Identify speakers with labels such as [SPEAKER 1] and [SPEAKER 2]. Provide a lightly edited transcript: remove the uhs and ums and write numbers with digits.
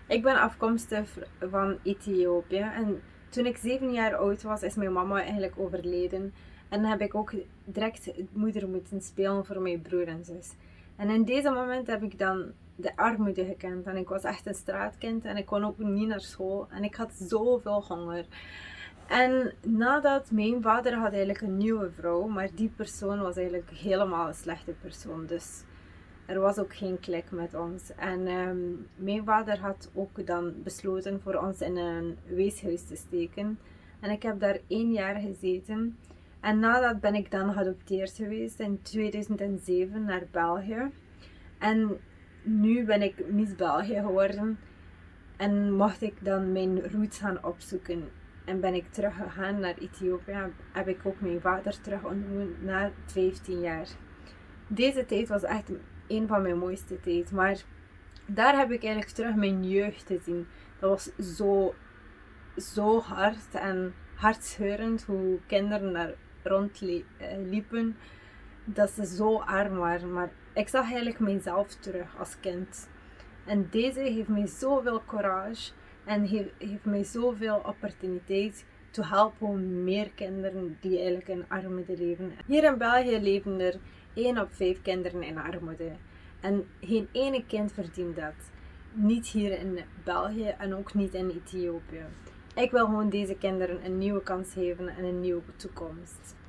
[SPEAKER 1] Ik ben afkomstig van Ethiopië en toen ik 7 jaar oud was, is mijn mama eigenlijk overleden. En dan heb ik ook direct moeder moeten spelen voor mijn broer en zus. En in deze moment heb ik dan de armoede gekend. En ik was echt een straatkind en ik kon ook niet naar school. En ik had zoveel honger. En nadat mijn vader had eigenlijk een nieuwe vrouw, maar die persoon was eigenlijk helemaal een slechte persoon. Dus er was ook geen klik met ons. En mijn vader had ook dan besloten voor ons in een weeshuis te steken. En ik heb daar 1 jaar gezeten. En nadat ben ik dan geadopteerd geweest in 2007 naar België. En nu ben ik Miss België geworden. En mocht ik dan mijn roots gaan opzoeken. En ben ik teruggegaan naar Ethiopië. Heb ik ook mijn vader terug ontmoet na 15 jaar. Deze tijd was echt een van mijn mooiste tijd. Maar daar heb ik eigenlijk terug mijn jeugd gezien. Dat was zo hard en hartscheurend hoe kinderen daar rondliepen. Dat ze zo arm waren. Maar ik zag eigenlijk mezelf terug als kind. En deze heeft mij zoveel courage en heeft mij zoveel opportuniteit te helpen meer kinderen die eigenlijk in armoede leven. Hier in België leven er 1 op 5 kinderen in armoede. En geen ene kind verdient dat. Niet hier in België en ook niet in Ethiopië. Ik wil gewoon deze kinderen een nieuwe kans geven en een nieuwe toekomst.